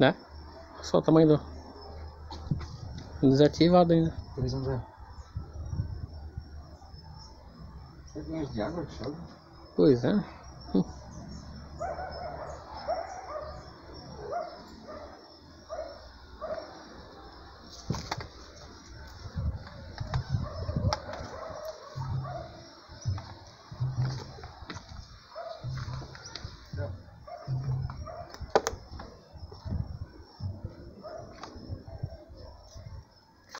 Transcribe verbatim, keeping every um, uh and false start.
Né? Só o tamanho do... Desativado ainda. Pois não é. Será que é de água que chove? Pois é. Hum.